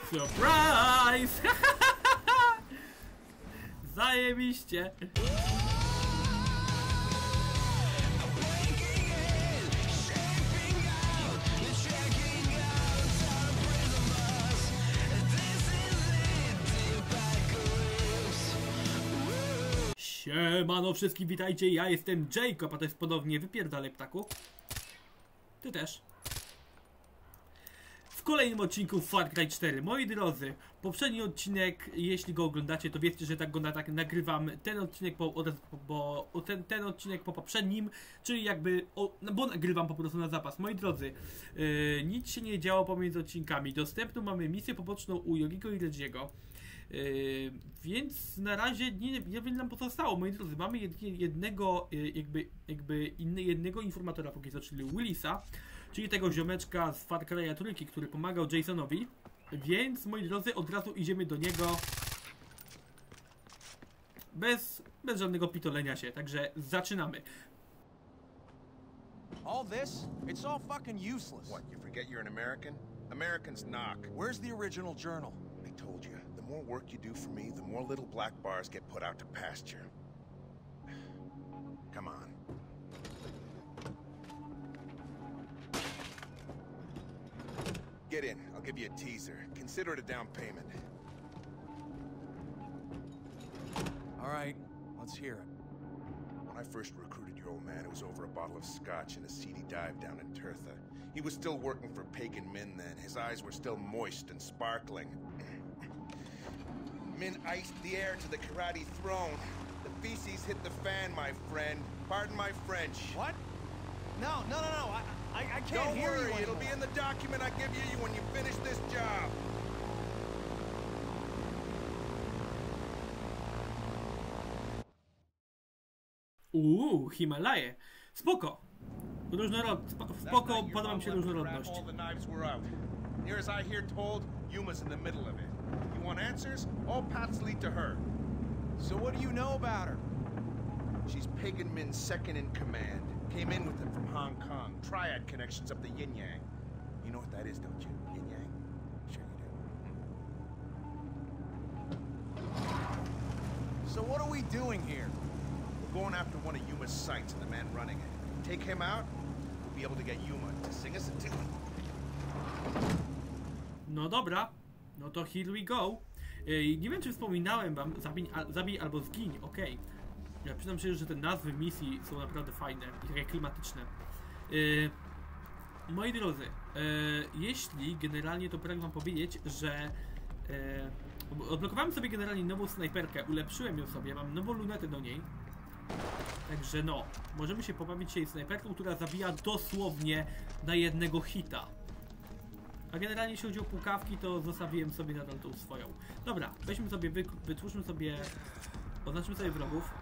Surprise! Zajebiście! Siemano wszystkim, witajcie, ja jestem Jacob, a to jest ponownie Wypierdalaj Ptaku. Ty też. W kolejnym odcinku Far Cry 4. Moi drodzy, poprzedni odcinek, jeśli go oglądacie, to wiecie, że tak go nagrywam ten odcinek ten odcinek po poprzednim, czyli jakby, bo nagrywam po prostu na zapas. Moi drodzy, nic się nie działo pomiędzy odcinkami. Dostępną mamy misję poboczną u Yoriego i Reggie'ego. Więc na razie niewiele nam pozostało, moi drodzy. Mamy jednego jednego informatora póki co, czyli Willisa, czyli tego ziomeczka z Far Cry'a trójki, który pomagał Jasonowi. Więc, moi drodzy, od razu idziemy do niego bez żadnego pitolenia się, także zaczynamy. All this? It's all fucking useless. What, you forget you're an American? Americans knock. Where's the original journal? I told you, the more work you do for me, the more little black bars get put out to pasture. Come on. Get in. I'll give you a teaser. Consider it a down payment. All right, let's hear it. When I first recruited your old man, it was over a bottle of scotch and a seedy dive down in Tirtha. He was still working for Pagan Min then. His eyes were still moist and sparkling. Min iced the heir to the karate throne. The feces hit the fan, my friend. Pardon my French. What? No. I can't Don't hear worry, you it'll be in the document I give you when you finish this job. Himalaje. Spoko. Spoko, podoba mi się różnorodność. All the knives were out. Near as I hear told, Yuma's in the middle of it. You want answers? All paths lead to her. So what do you know about her? She's Pagan Min's second in command. Came in with him from Hong Kong. Triad connections up the Yin Yang. You know what that is, don't you? Yin Yang? Sure you do. So what are we doing here? We're going after one of Yuma's sites and the man running it. Take him out, we'll be able to get Yuma to sing us a tune. No dobra, no to here we go. Nie wiem, czy wspominałem wam, zabij albo zgiń, okej. Ja przyznam się, że te nazwy misji są naprawdę fajne i takie klimatyczne. Moi drodzy, jeśli generalnie, to pragnę wam powiedzieć, że odblokowałem sobie generalnie nową snajperkę, ulepszyłem ją sobie, mam nową lunetę do niej. Także no, możemy się pobawić dzisiaj snajperką, która zabija dosłownie na jednego hita. A generalnie jeśli chodzi o pukawki, to zostawiłem sobie nadal tą swoją. Dobra, weźmy sobie, wytwórzmy sobie, oznaczmy sobie wrogów.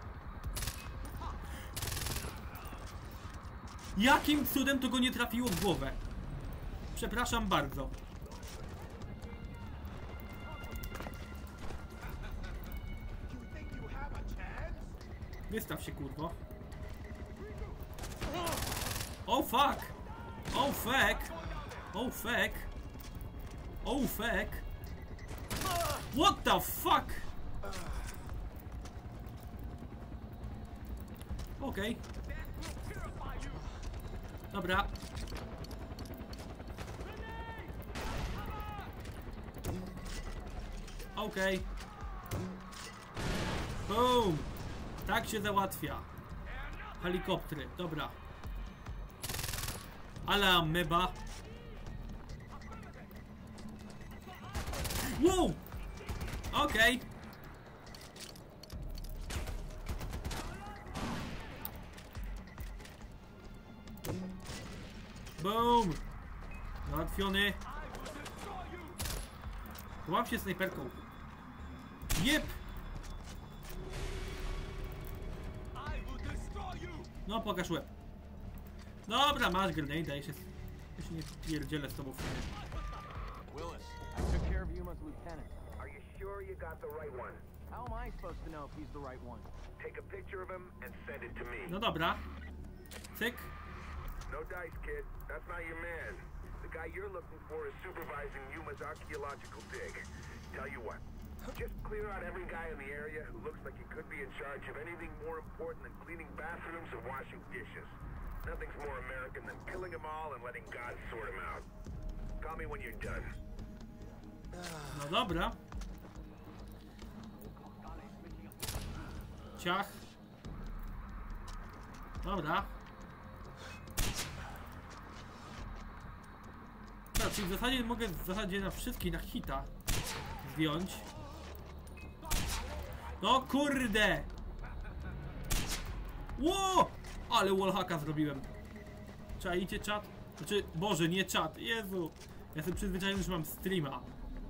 Jakim cudem to go nie trafiło w głowę? Przepraszam bardzo. Wystaw się, kurwo. Oh fuck! Oh fuck! Oh fuck! Oh fuck! What the fuck? Okej. Dobra. Okej. Boom! Tak się załatwia. Helikoptery, dobra. Ale ameba. Wow! Okej. Boom! Załatwiony. Łap się snajperką. Jep! No, pokaż łeb. Dobra, masz grenade, ja się nie pierdzielę z tobą. Willis, I took care of Yuma's lieutenant. Are you sure you got the right one? How am I supposed to know if he's the right one? Take a picture of him and send it to me. No dobra. Cyk. No dice, kid. That's not your man. The The guy you're looking for is supervising Yuma's archaeological dig. Tell you what, just clear out every guy in the area who looks like he could be in charge of anything more important than cleaning bathrooms and washing dishes. Nothing's more American than killing them all and letting God sort them out. Call me when you're done. No dobra. Ciach. Dobra. Tak, czyli w zasadzie mogę na wszystkich na hita zdjąć. No kurde! Ło! Ale wallhacka zrobiłem. Czajcie czat? Znaczy, Boże, nie czat. Jezu! Ja jestem przyzwyczajony, że mam streama.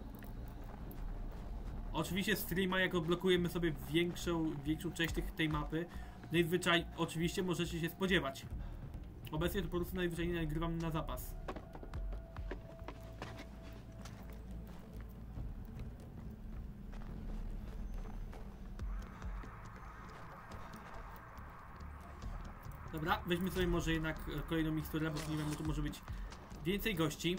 Oczywiście streama, jak odblokujemy sobie większą część tej mapy, najzwyczaj oczywiście możecie się spodziewać. Obecnie to po prostu najzwyczajniej nagrywam na zapas. Dobra, weźmy sobie może jednak kolejną miksturę, bo nie wiem, bo tu może być więcej gości.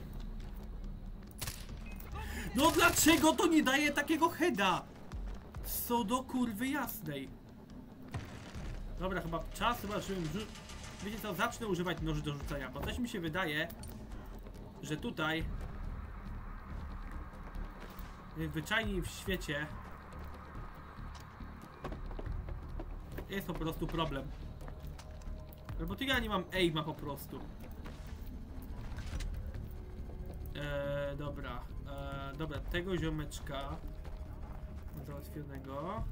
No dlaczego to nie daje takiego heada? Co do kurwy jasnej. Dobra, chyba czas, żebym wiecie co, zacznę używać noży do rzucania, bo coś mi się wydaje, że tutaj najzwyczajniej w świecie jest po prostu problem. Bo tu ja nie mam aima po prostu. Dobra. Dobra, tego ziomeczka załatwionego.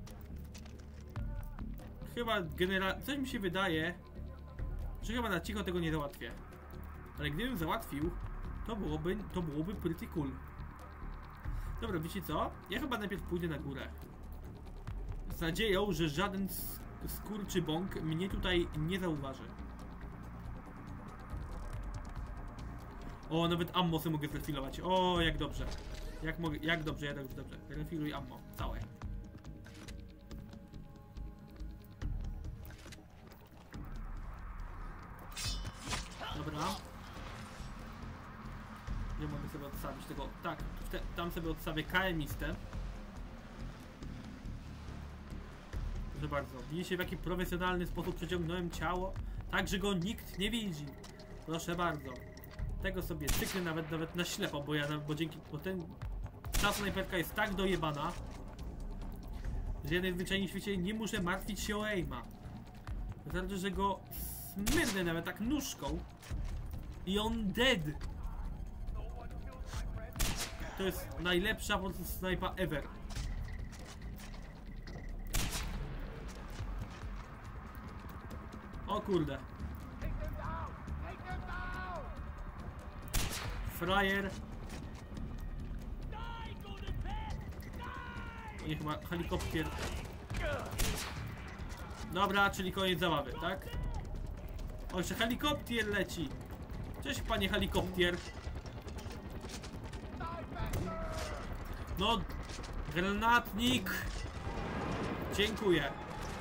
Chyba generalnie, coś mi się wydaje, że chyba na cicho tego nie załatwię. Ale gdybym załatwił, to byłoby pretty cool. Dobra, wiecie co? Ja chyba najpierw pójdę na górę. Z nadzieją, że żaden skurczybąk mnie tutaj nie zauważy. O, nawet ammo sobie mogę zrefilować. O, jak dobrze. Jak dobrze, ja tak już dobrze. Refiluj ammo, całe. Dobra. Nie mogę sobie odstawić tego. Tak, tam sobie odstawię KM-istę. Proszę bardzo. Widzicie, w jaki profesjonalny sposób przeciągnąłem ciało, tak, że go nikt nie widzi. Proszę bardzo. Tego sobie cyknę nawet na ślepo, bo ta snajperka jest tak dojebana, że ja najzwyczajniej w świecie nie muszę martwić się o aima. Wystarczy, że go smyrnę nawet tak nóżką i on dead. To jest najlepsza po prostu snajpa ever. O kurde. Frajer. I chyba helikopter. Dobra, czyli koniec zabawy, tak? O, jeszcze helikopter leci. Cześć, panie helikopter. No, granatnik. Dziękuję.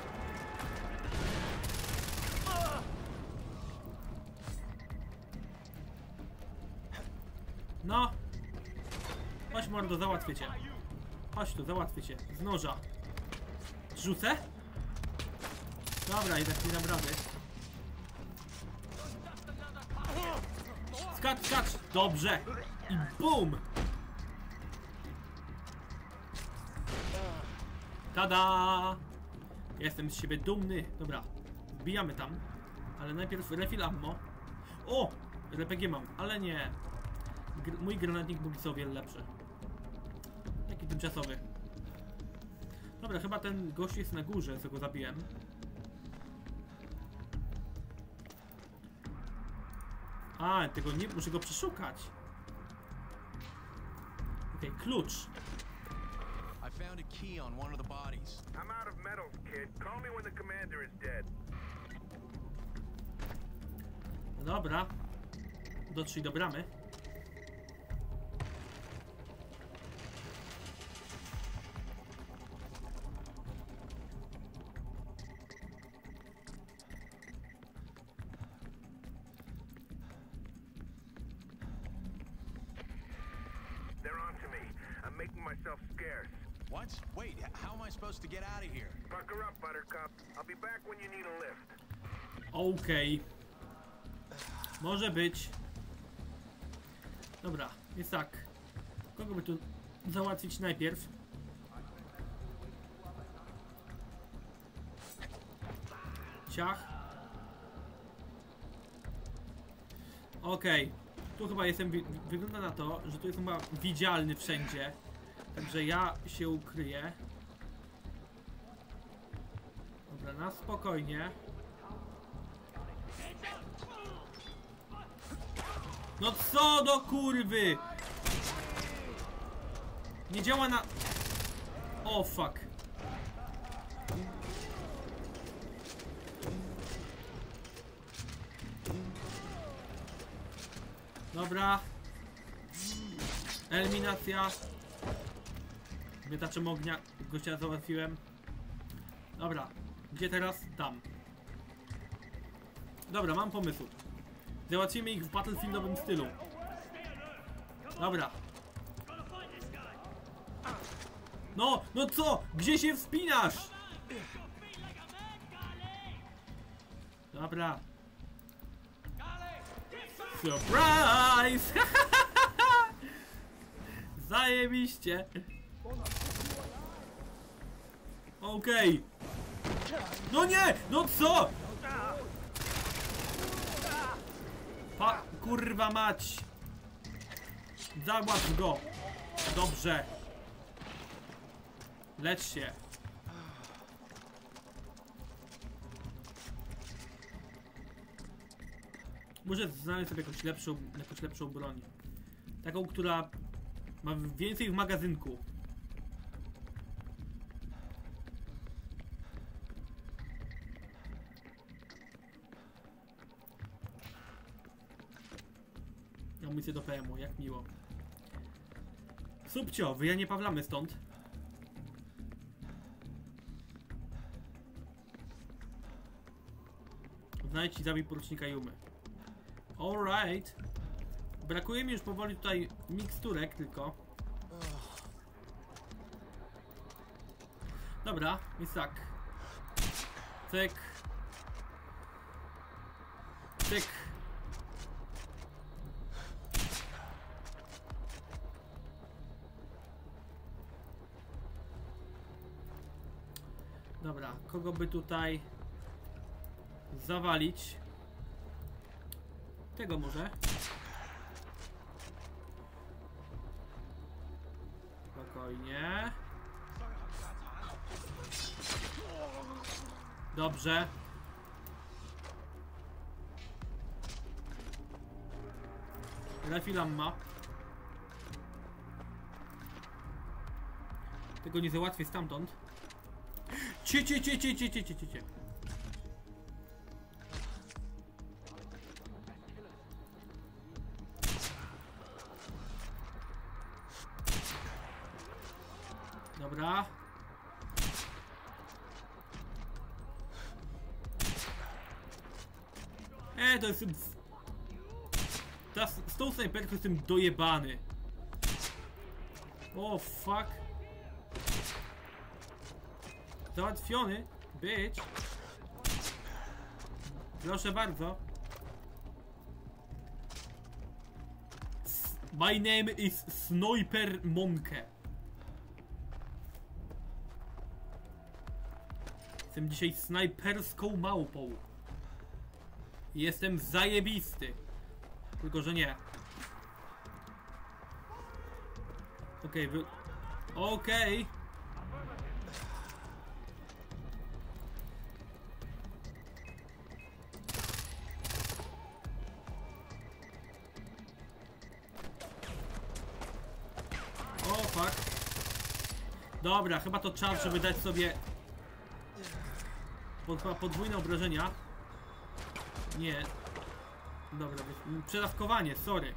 No. Chodź mordo, załatwię cię. Chodź tu, załatwię cię. Z noża. Rzucę? Dobra, jednak nie dam rady. Skacz, skacz! Dobrze! I BUM! Tada! Jestem z siebie dumny. Dobra, wbijamy tam. Ale najpierw refill ammo. O! RPG mam, ale nie. Mój granatnik był o wiele lepszy. Taki tymczasowy. Dobra, chyba ten gość jest na górze, co go zabiłem. A, tego nie... muszę go przeszukać. Okej, klucz. I found a key on one of the bodies. I'm out of metals, kid. Call me when the commander is dead. Dobra. Dotrzyj do bramy. I'm making myself scarce. What? Wait, how am I supposed to get out of here? Pucker up, Buttercup. I'll be back when you need a lift. Okej. Może być. Dobra, jest tak. Kogo by tu załatwić najpierw? Ciach. Okej. Tu chyba jestem, wygląda na to, że tu jest chyba widzialny wszędzie. Także ja się ukryję. Dobra, na spokojnie. No co do kurwy! Nie działa na... O fuck. Dobra. Eliminacja. Miotaczem ognia. Gościa załatwiłem. Dobra. Gdzie teraz? Tam. Dobra, mam pomysł. Załatwimy ich w battlefieldowym stylu. Dobra. No, no co? Gdzie się wspinasz? Dobra. Surprise! Zajebiście. Okej. No nie! No co? Kurwa mać! Załatw go! Dobrze! Lecz się! Muszę znaleźć sobie jakąś lepszą broń. Taką, która ma więcej w magazynku. Amunicję do PM-u, jak miło. Subcio, wy ja nie pawlamy stąd. Znajdź i zabij porucznika Yumy. Alright. Brakuje mi już powoli tutaj miksturek tylko. Dobra, jest tak. Cyk. Cyk. Dobra, kogo by tutaj zawalić? Tego może. Spokojnie. Dobrze. Refilam ma. Tego nie załatwię stamtąd. Cie. Dobra. To jest... Z tą snajperką jestem dojebany. O fuck. Załatwiony, bitch. Proszę bardzo. My name is Sniper Monke. Jestem dzisiaj snajperską małpą. Jestem zajebisty. Tylko, że nie. Okej, Okej. O, fuck. Dobra, chyba to czas, żeby dać sobie podwójne obrażenia. Nie. Dobra, przedawkowanie, sorry.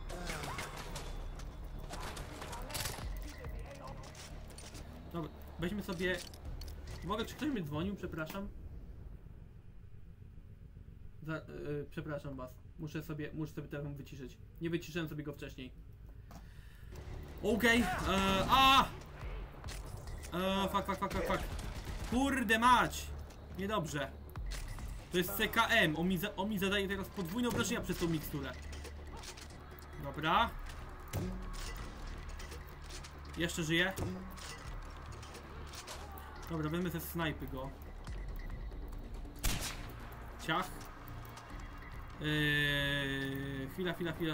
Dobra, weźmy sobie... Czy ktoś mi dzwonił? Przepraszam. Przepraszam was. Muszę sobie telefon wyciszyć. Nie wyciszyłem sobie go wcześniej. Okej, fuck. Kurde mać! Niedobrze. To jest CKM, on mi zadaje teraz podwójne obrażenia przez tą miksturę. Dobra. Jeszcze żyje. Dobra, weźmy ze snajpy go. Ciach. Chwila.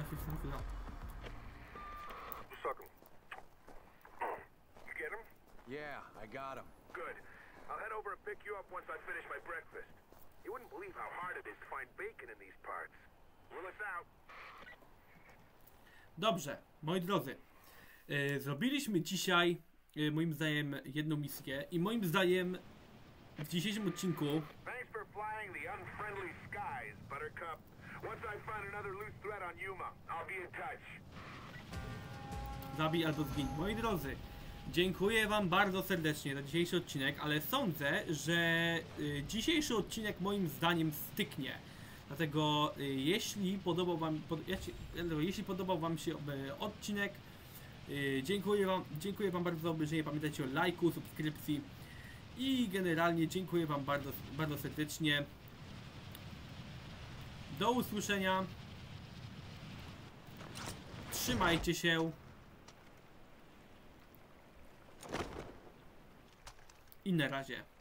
Suck 'em. You get him? Yeah, I got him. Good. I'll head over and pick you up once I finish my breakfast. You wouldn't believe how hard it is to find bacon in these parts. Willis out. Dobrze, moi drodzy. Zrobiliśmy dzisiaj, moim zdaniem, jedną misję i moim zdaniem w dzisiejszym odcinku Thanks for flying the unfriendly skies, Buttercup. Once I find another loose thread on Yuma, I'll be in touch. zabij albo zgiń. Moi drodzy, dziękuję wam bardzo serdecznie za dzisiejszy odcinek, ale sądzę, że dzisiejszy odcinek moim zdaniem styknie. Dlatego jeśli podobał wam się odcinek, dziękuję wam bardzo za obejrzenie. Pamiętajcie o lajku, subskrypcji i generalnie dziękuję wam bardzo, bardzo serdecznie. Do usłyszenia. Trzymajcie się. I na razie.